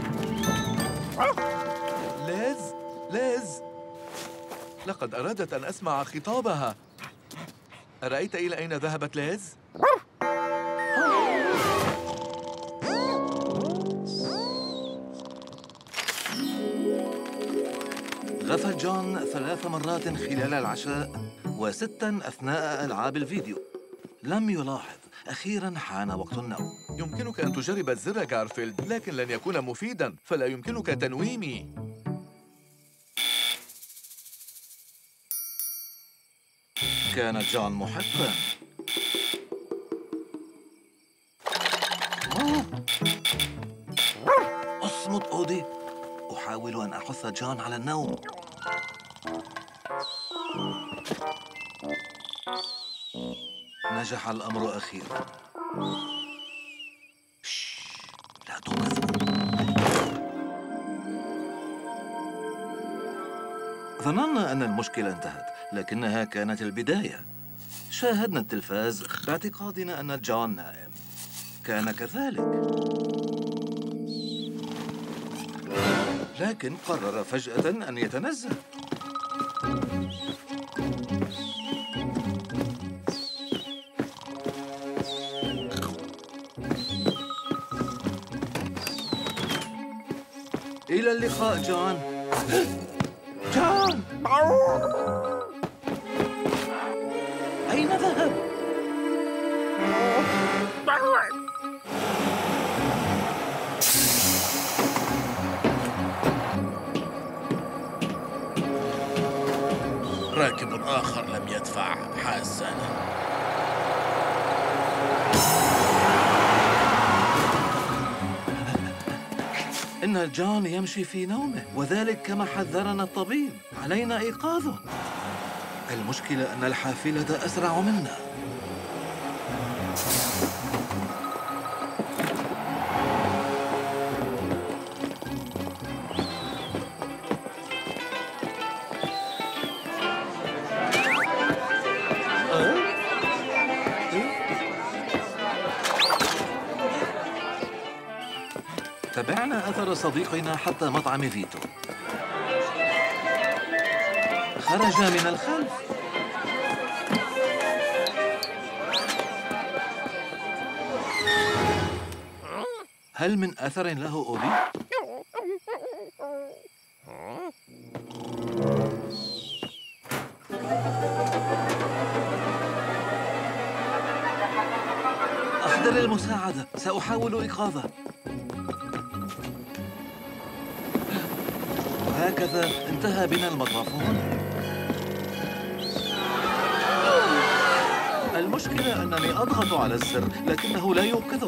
لاز لاز لقد أرادت أن أسمع خطابها. أرأيت إلى أين ذهبت لاز؟ غفى جون ثلاث مرات خلال العشاء وستا أثناء ألعاب الفيديو. لم يلاحظ. أخيراً حان وقت النوم. يمكنك أن تجرب الزر غارفيلد، لكن لن يكون مفيداً، فلا يمكنك تنويمي. كان جون محقاً. اصمت أودي. أحاول أن أحث جون على النوم. نجح الأمر أخيراً. لا تنقذوا. ظننا أن المشكلة انتهت، لكنها كانت البداية. شاهدنا التلفاز باعتقادنا أن جون نائم. كان كذلك، لكن قرر فجأة أن يتنزه. إلى اللقاء جون. جون! أين ذهب؟ راكب آخر لم يدفع. حسنا. إن جون يمشي في نومه، وذلك كما حذرنا الطبيب. علينا إيقاظه. المشكلة أن الحافلة أسرع منا. تابعنا أثر صديقنا حتى مطعم فيتو. خرج من الخلف. هل من أثر له أودي؟ أحضر المساعدة، سأحاول إيقاظه. وهكذا انتهى بنا المطافون. المشكلة أنني أضغط على الزر لكنه لا يوقظه.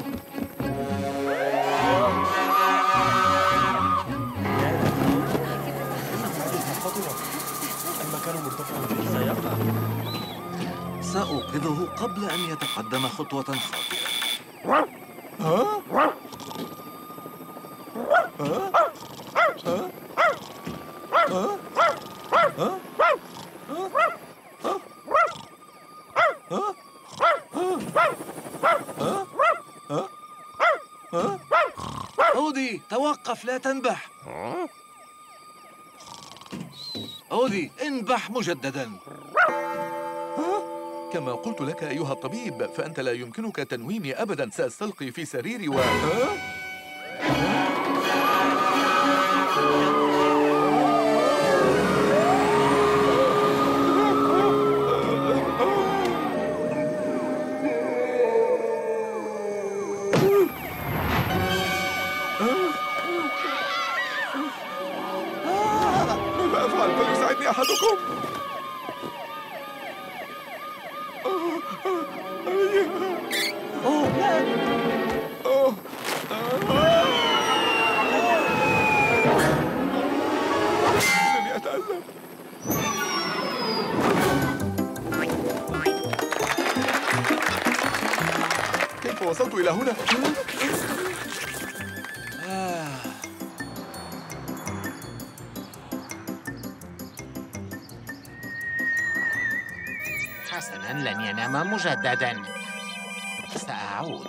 سأوقظه قبل أن يتقدم خطوة خاطئة. ها؟ ها؟ ها؟ ها؟ ها؟ أودي توقف، لا تنبح. أودي انبح مجددا. كما قلت لك أيها الطبيب، فأنت لا يمكنك تنويمي أبدا. سأستلقي في سريري و... ماذا أفعل؟ فليساعدني أحدكم. أوه لا. أوه. إنني أتألم. كيف وصلت إلى هنا؟ حسناً، لن ينام مجدداً. سأعود.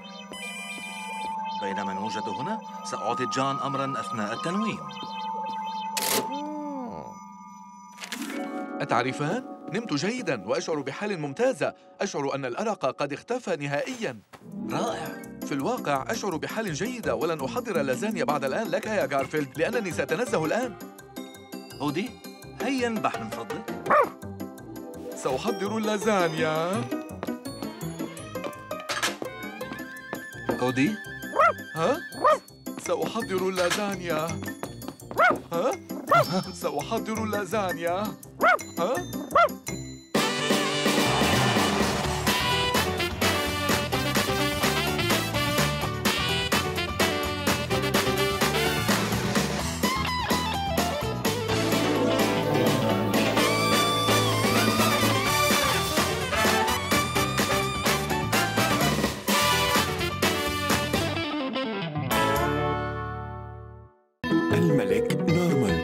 بينما نوجد هنا سأعطي جان أمرا أثناء التنويم. أتعرفان؟ نمت جيداً وأشعر بحال ممتازة. أشعر أن الأرق قد اختفى نهائياً. رائع. في الواقع أشعر بحال جيدة، ولن أحضر لازانيا بعد الآن لك يا غارفيلد، لأنني سأتنزه الآن. أودي هيا انبح من فضلك. سأحضر اللازانيا. أودي؟ ها؟ سأحضر اللازانيا. ها؟ سأحضر اللازانيا. ها؟ الملك نورمان.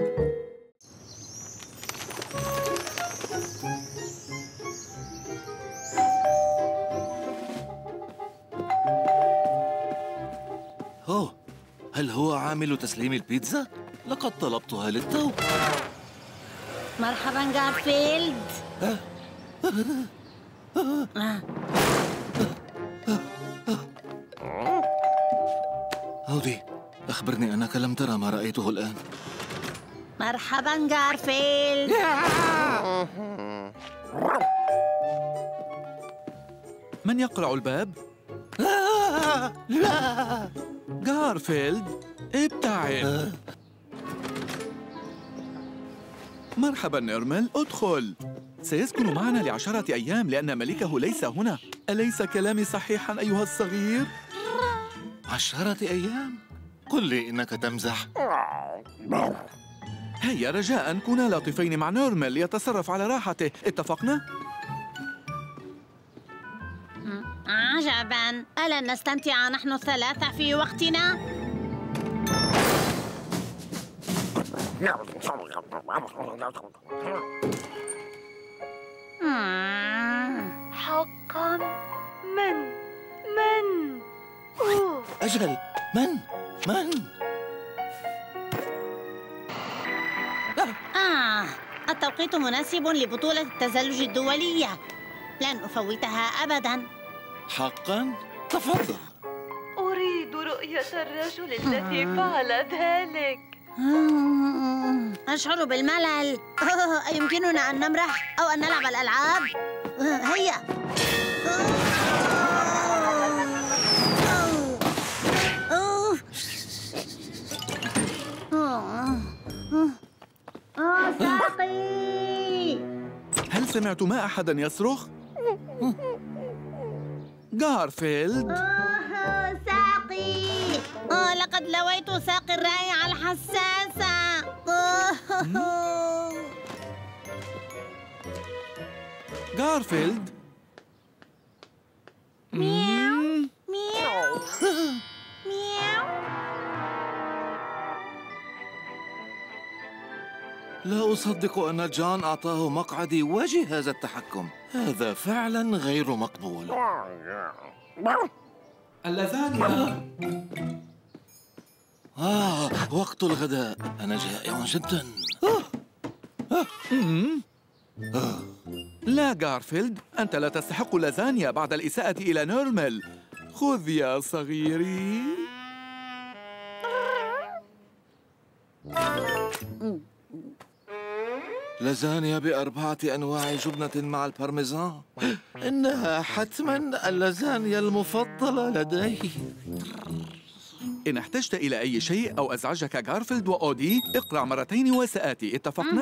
أوه، هل هو عامل تسليم البيتزا؟ لقد طلبتها للتو. مرحبا غارفيلد. أودي أخبرني أنك لم ترى ما رأيته الآن. مرحبا غارفيلد. من يقرع الباب؟ لا. غارفيلد، ابتعد. مرحبا نيرمل، ادخل. سيسكن معنا لعشرة أيام لأن ملكه ليس هنا. أليس كلامي صحيحا أيها الصغير؟ عشرة أيام؟ قل لي إنك تمزح. هيا رجاء كونا لطيفين مع نورمال ليتصرف على راحته، اتفقنا؟ عجبا، ألن نستمتع نحن الثلاثة في وقتنا؟ حقا؟ من؟ من؟ أوه. أجل، من؟ من؟ آه، التوقيت مناسب لبطولة التزلج الدولية. لن أفوتها أبداً. حقاً؟ تفضل. أريد رؤية الرجل الذي فعل ذلك. أشعر بالملل. أيمكننا أن نمرح أو أن نلعب الألعاب؟ هيا. آه ساقي. هل سمعتما أحدا يصرخ؟ غارفيلد. آه ساقي. آه لقد لويت ساقي الرائعة الحساسة. غارفيلد. مياو مياو مياو. لا أصدق أن جان أعطاه مقعدي وجهاز التحكم. هذا فعلا غير مقبول. اللازانيا. آه، وقت الغداء. أنا جائع جدا. آه. لا غارفيلد، أنت لا تستحق لازانيا بعد الإساءة إلى نورمال. خذ يا صغيري. لازانيا بأربعة أنواع جبنة مع البارميزان. إنها حتما اللازانيا المفضلة لدي. إن احتجت إلى أي شيء أو أزعجك غارفيلد وأودي، اقرع مرتين وسآتي، اتفقنا؟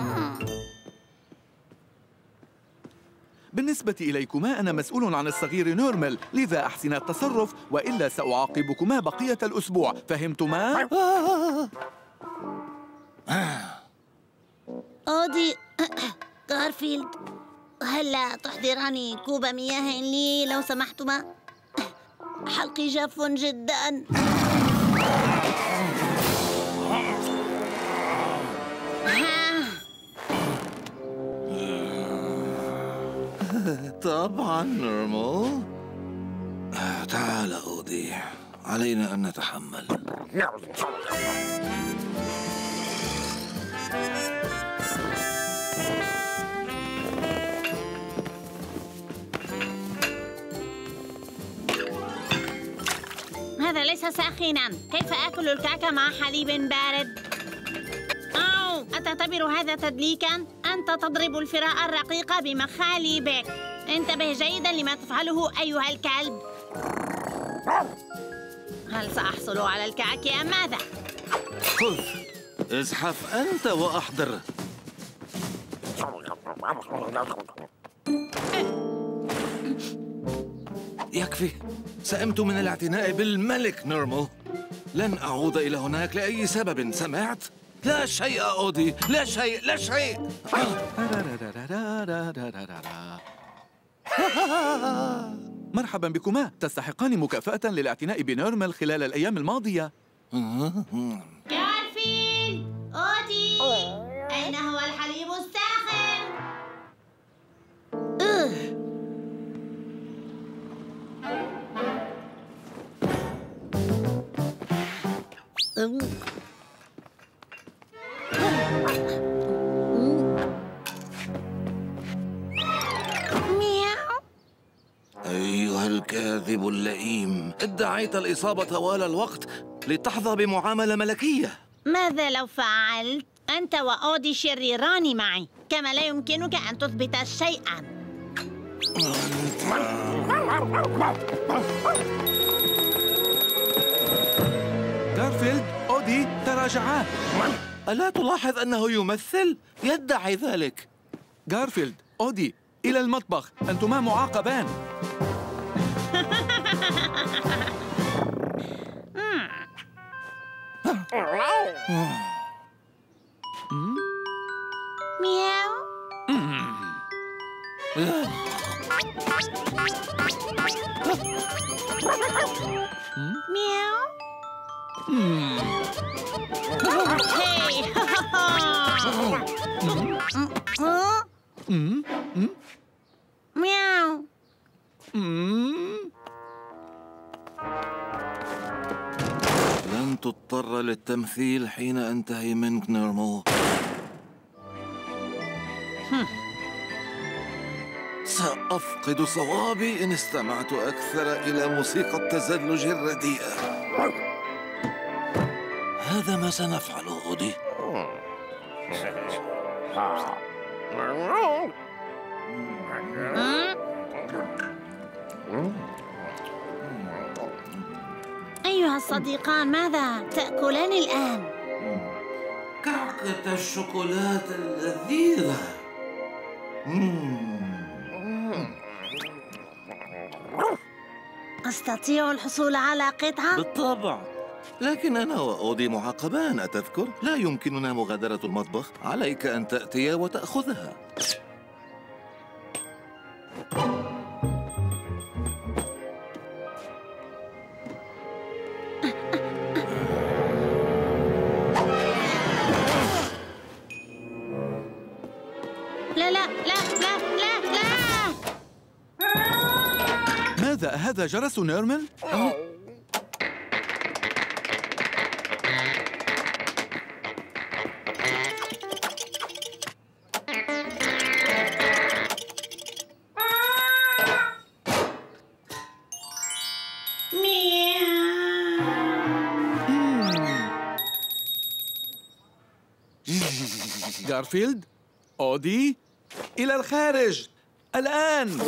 بالنسبة إليكما أنا مسؤول عن الصغير نورمال، لذا أحسن التصرف وإلا سأعاقبكما بقية الأسبوع، فهمتما؟ أودي غارفيلد، هلا تحضراني كوب مياه لي لو سمحتما؟ حلقي جاف جدا. طبعا نورمال. تعال أودي، علينا أن نتحمل. هذا ليس ساخنا. كيف آكل الكعكة مع حليب بارد؟ أو أتعتبر هذا تدليكا؟ أنت تضرب الفراء الرقيق بمخالبك. انتبه جيدا لما تفعله أيها الكلب. هل سأحصل على الكعك أم ماذا؟ خذ، ازحف أنت وأحضر. يكفي، سئمت من الاعتناء بالملك نورمال. لن أعود إلى هناك لأي سبب، سمعت؟ لا شيء أودي، لا شيء، لا شيء. مرحبا بكما، تستحقان مكافأة للاعتناء بنورمال خلال الأيام الماضية. غارفيلد، أودي، أين هو الحليب الساخن؟ أيها الكاذب اللئيم، ادعيت الإصابة طوال الوقت لتحظى بمعاملة ملكية. ماذا لو فعلت؟ أنت وأودي شريران معي، كما لا يمكنك أن تثبت شيئا. غارفيلد، أودي، تراجعا. ألا تلاحظ أنه يمثل؟ يدعي ذلك. غارفيلد، أودي، إلى المطبخ، أنتما معاقبان. مياو. مياو. مياو. لن تضطر للتمثيل حين أنتهي منك نورمال. سأفقد صوابي إن استمعت أكثر إلى موسيقى التزلج الرديئة. هذا ما سنفعله أودي. أيها الصديقان، ماذا تأكلان الآن؟ كعكة الشوكولاتة اللذيذة. أستطيع الحصول على قطعة؟ بالطبع، لكن أنا وأودي معاقبان، أتذكر؟ لا يمكننا مغادرة المطبخ، عليك أن تأتي وتأخذها. لا لا لا لا لا لا. ماذا؟ هذا جرس نيرمل؟ غارفيلد، أودي، إلى الخارج الآن.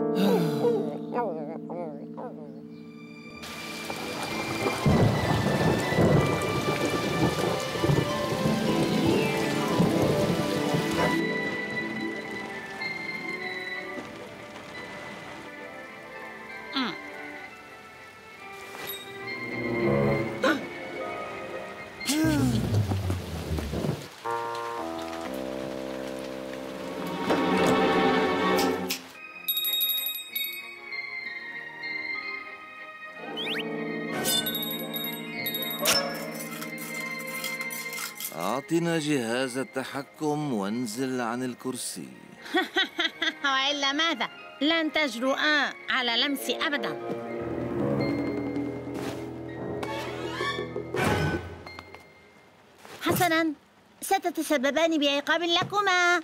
أعطنا جهاز التحكم وانزل عن الكرسي. وإلا ماذا؟ لن تجرؤا على لمسي أبدا. حسنا، ستتسببان بعقاب لكما.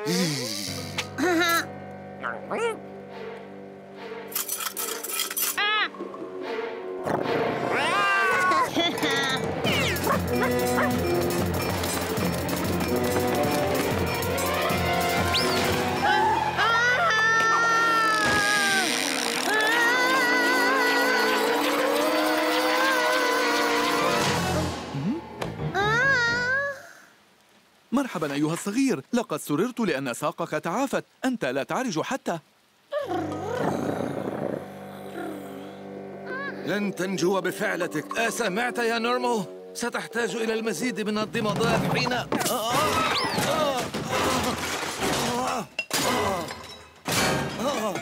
مرحبا أيها الصغير، لقد سررت لأن ساقك تعافت. أنت لا تعرج حتى. لن تنجو بفعلتك. أسمعت يا نورمو؟ ستحتاج إلى المزيد من الضمادات حين آه آه آه آه آه.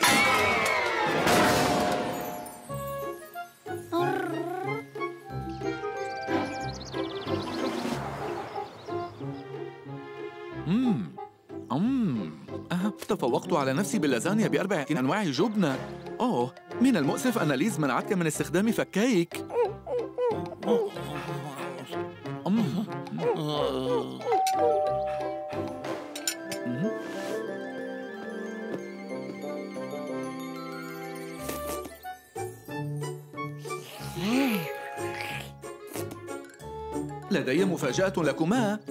مم. أمم أه. تفوقت على نفسي باللازانيا بأربع أنواع جبنة. أوه، من المؤسف أن ليز منعتك من استخدام فكايك. أمم. لدي مفاجأة لكما.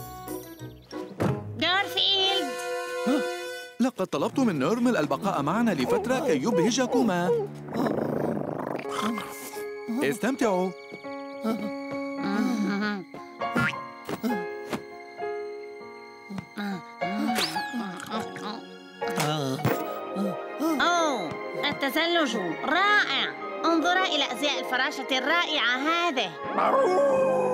غارفيلد، لقد طلبت من نورمل البقاء معنا لفترة كي يبهجكما. استمتعوا. أوه، التزلج رائع. انظرا إلى أزياء الفراشة الرائعة هذه.